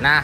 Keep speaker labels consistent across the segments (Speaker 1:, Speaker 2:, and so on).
Speaker 1: Nah,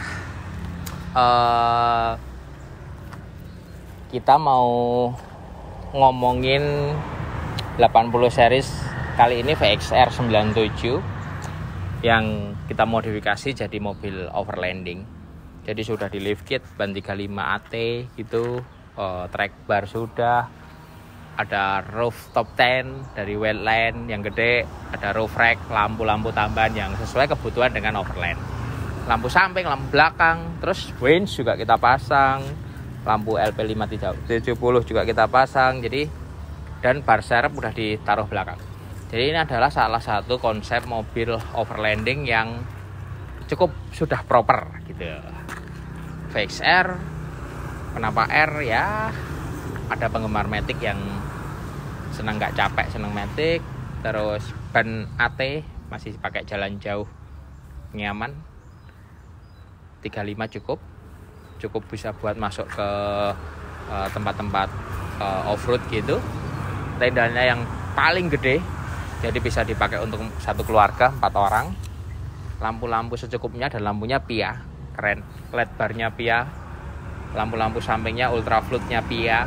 Speaker 1: kita mau ngomongin 80 series kali ini VXR 97 yang kita modifikasi jadi mobil overlanding. Jadi sudah di lift kit, ban 35 AT gitu, track bar sudah, ada roof top 10 dari Wetland yang gede, ada roof rack, lampu-lampu tambahan yang sesuai kebutuhan dengan overland. Lampu samping, lampu belakang, terus winch juga kita pasang, lampu LP570 juga kita pasang. Jadi dan bar serep udah ditaruh belakang. Jadi ini adalah salah satu konsep mobil overlanding yang cukup sudah proper gitu. VXR, kenapa R ya? Ada penggemar Matic yang senang nggak capek, senang Matic. Terus ban AT masih pakai jalan jauh nyaman. 35 cukup bisa buat masuk ke tempat-tempat off-road gitu. Tendanya yang paling gede, jadi bisa dipakai untuk satu keluarga 4 orang. Lampu-lampu secukupnya dan lampunya Pia, keren. LED barnya Pia, lampu-lampu sampingnya ultra floodnya Pia.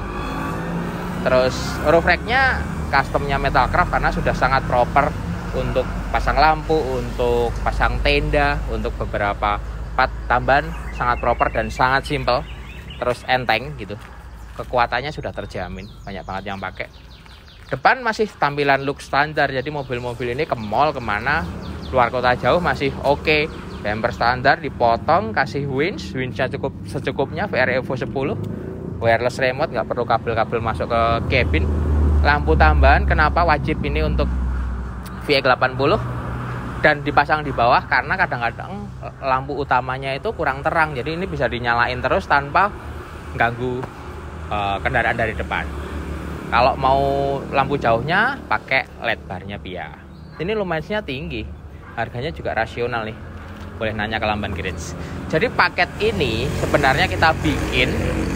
Speaker 1: Terus roof racknya customnya Metalcraft karena sudah sangat proper untuk pasang lampu, untuk pasang tenda, untuk beberapa part tambahan sangat proper dan sangat simple. Terus enteng gitu, kekuatannya sudah terjamin, banyak banget yang pakai. Depan masih tampilan look standar, jadi mobil-mobil ini ke mall kemana, luar kota jauh masih oke. Bumper standar dipotong, kasih winchnya cukup secukupnya, VR Evo 10, wireless remote, nggak perlu kabel-kabel masuk ke cabin. Lampu tambahan, kenapa wajib ini untuk VX80 dan dipasang di bawah, karena kadang-kadang lampu utamanya itu kurang terang, jadi ini bisa dinyalain terus tanpa ganggu kendaraan dari depan. Kalau mau lampu jauhnya pakai LED barnya Pia. Ini lumayannya tinggi, harganya juga rasional nih, boleh nanya ke Lamban Garage. Jadi paket ini sebenarnya kita bikin,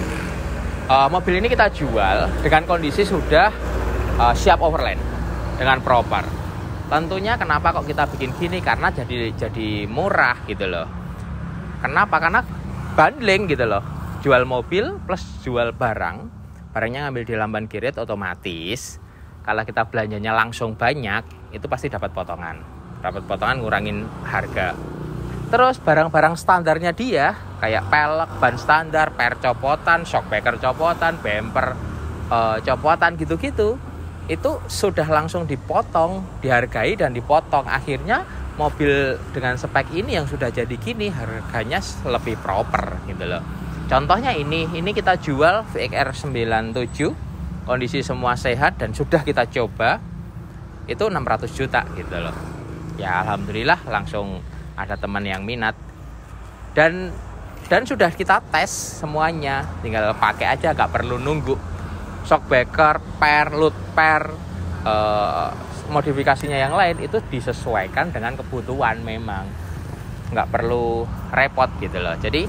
Speaker 1: mobil ini kita jual dengan kondisi sudah siap overland dengan proper. Tentunya kenapa kok kita bikin gini, karena jadi murah gitu loh. Kenapa? Karena bundling gitu loh, jual mobil plus jual barangnya ngambil di Lamban Garage, otomatis kalau kita belanjanya langsung banyak itu pasti dapat potongan ngurangin harga. Terus barang-barang standarnya dia kayak pelek, ban standar, per copotan, shockbreaker copotan, bumper copotan gitu-gitu, itu sudah langsung dipotong, dihargai dan dipotong. Akhirnya mobil dengan spek ini yang sudah jadi gini harganya lebih proper gitu loh. Contohnya ini kita jual VXR 97, kondisi semua sehat dan sudah kita coba, itu 600 juta gitu loh. Ya alhamdulillah langsung ada teman yang minat dan sudah kita tes semuanya, tinggal pakai aja, gak perlu nunggu. Shockbreaker, load per, modifikasinya yang lain itu disesuaikan dengan kebutuhan, memang nggak perlu repot gitu loh. Jadi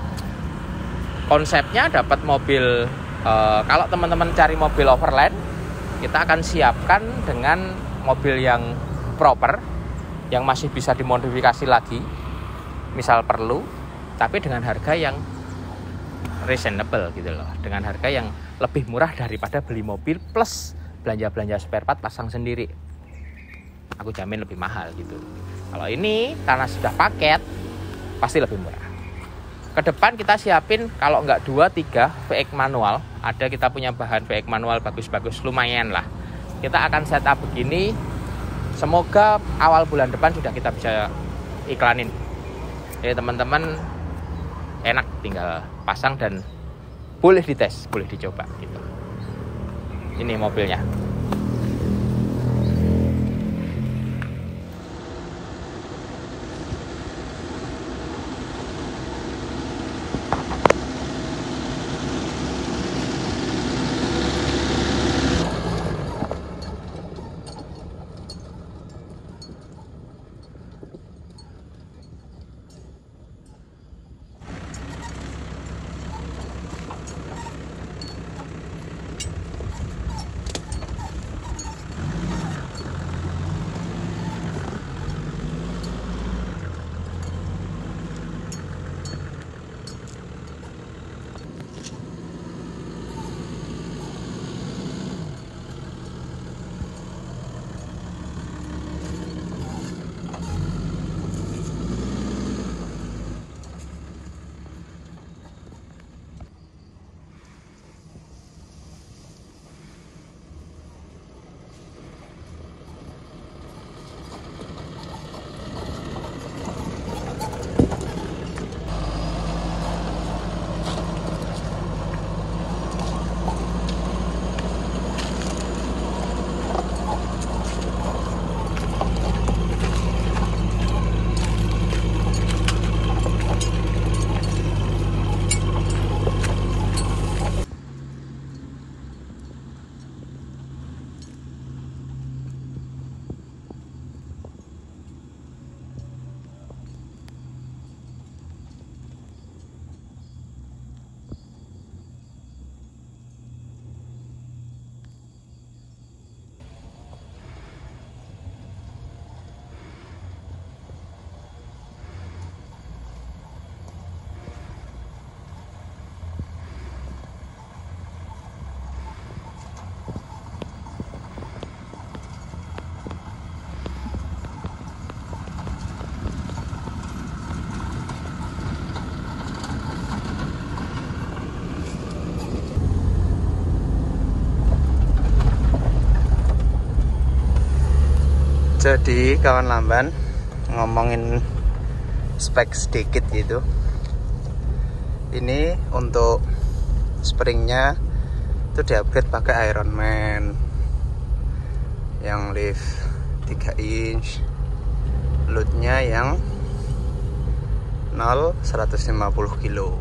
Speaker 1: konsepnya dapat mobil, kalau teman-teman cari mobil overland, kita akan siapkan dengan mobil yang proper, yang masih bisa dimodifikasi lagi misal perlu, tapi dengan harga yang reasonable gitu loh, dengan harga yang lebih murah daripada beli mobil plus belanja spare part pasang sendiri. Aku jamin lebih mahal gitu. Kalau ini karena sudah paket pasti lebih murah. Ke depan kita siapin kalau nggak 2-3 VX manual, ada kita punya bahan VX manual bagus-bagus lumayan lah. Kita akan setup begini, semoga awal bulan depan sudah kita bisa iklanin. Jadi teman-teman enak tinggal pasang dan boleh dites, boleh dicoba gitu. Ini mobilnya.
Speaker 2: Jadi kawan lamban, ngomongin spek sedikit gitu. Ini untuk springnya itu diupgrade pakai Ironman yang lift 3 inch, loadnya yang 0-150 kilo.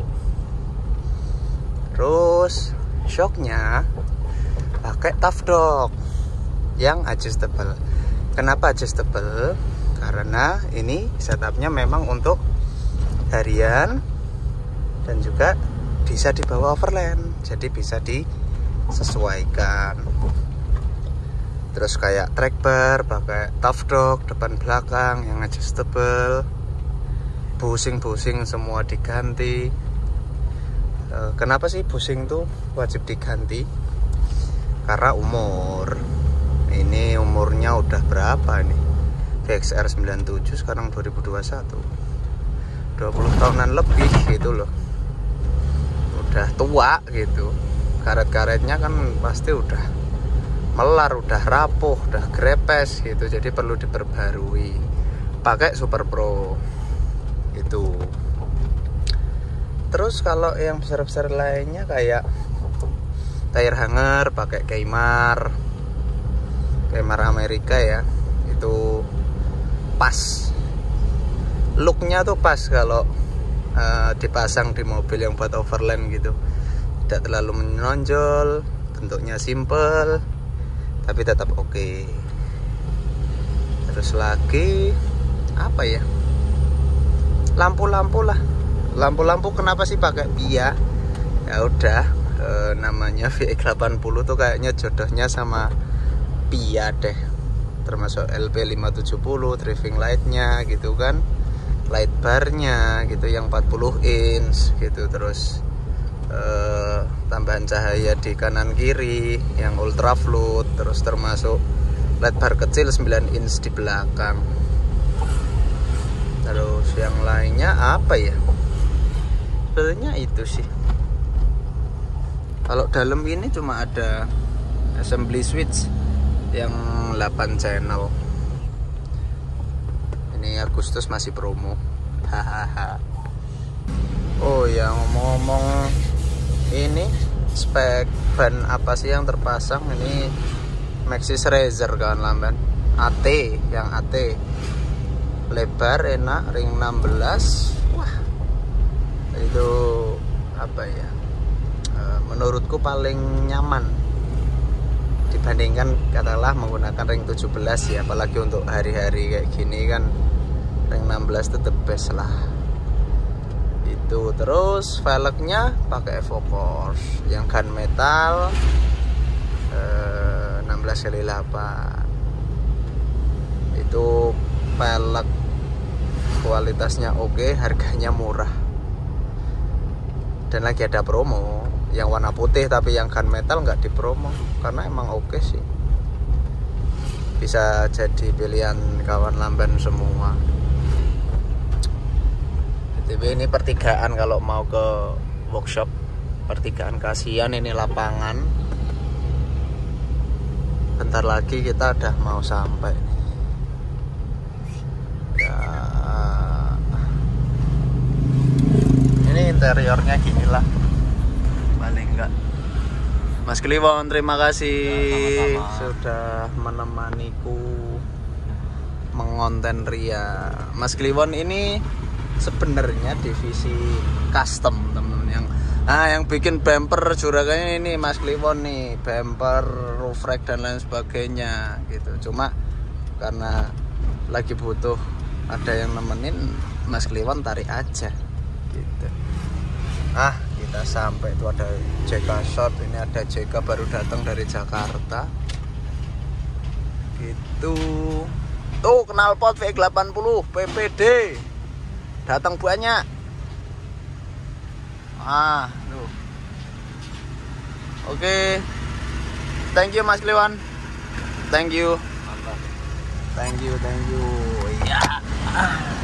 Speaker 2: Terus shocknya pakai Tough Dog yang adjustable. Kenapa adjustable? Karena ini setupnya memang untuk harian dan juga bisa dibawa overland, jadi bisa disesuaikan. Terus kayak track bar pakai Tough Dog depan belakang yang adjustable. Bushing semua diganti. Kenapa sih bushing tuh wajib diganti? Karena umur. Ini umurnya udah berapa nih? VXR 97 sekarang 2021. 20 tahunan lebih gitu loh. Udah tua gitu. Karet-karetnya kan pasti udah melar, udah rapuh, udah grepes gitu. Jadi perlu diperbarui. Pakai Super Pro. Itu. Terus kalau yang besar-besar lainnya kayak tire hanger pakai Keimar Amerika ya, itu pas, looknya tuh pas kalau dipasang di mobil yang buat overland gitu, tidak terlalu menonjol, bentuknya simple tapi tetap oke. Terus lagi apa ya, lampu-lampu lah. Lampu-lampu kenapa sih pakai Pia? Ya udah, namanya VX80 tuh kayaknya jodohnya sama Pia deh. Termasuk LP570, driving lightnya gitu kan, light barnya gitu yang 40 inch gitu. Terus tambahan cahaya di kanan kiri yang ultra flood. Terus termasuk light bar kecil 9 inch di belakang. Terus yang lainnya apa ya? Sebenarnya itu sih. Kalau dalam ini cuma ada assembly switch yang 8 channel. Ini Agustus masih promo. Hahaha. Oh ya, ngomong-ngomong, ini spek ban apa sih yang terpasang? Ini Maxxis Racer kawan lamban. AT, yang AT. Lebar, enak, ring 16. Wah, itu apa ya, menurutku paling nyaman dibandingkan katakanlah menggunakan ring 17 ya. Apalagi untuk hari-hari kayak gini kan ring 16 itu the best lah itu. Terus velgnya pakai Evocourse yang gunmetal 16x8. Itu velg kualitasnya oke, harganya murah. Dan lagi ada promo yang warna putih tapi yang gunmetal nggak dipromo karena emang oke sih. Bisa jadi pilihan kawan lamban semua. BTW ini pertigaan kalau mau ke workshop, pertigaan Kasihan, ini lapangan. Bentar lagi kita udah mau sampai nih. Ya, ini interiornya gini lah paling enggak. Mas Kliwon, terima kasih ya, sudah menemaniku mengonten Ria. Mas Kliwon ini sebenarnya divisi custom temen-temen, yang bikin bumper juragannya ini Mas Kliwon nih, bumper, roof rack dan lain sebagainya gitu. Cuma karena lagi butuh ada yang nemenin, Mas Kliwon tarik aja gitu. Kita sampai, itu ada JK Short. Ini ada JK baru datang dari Jakarta gitu. Tuh knalpot VX80 PPD datang banyak. Tuh. Oke. Thank you Mas Kliwon. Thank you. Thank you. Ya.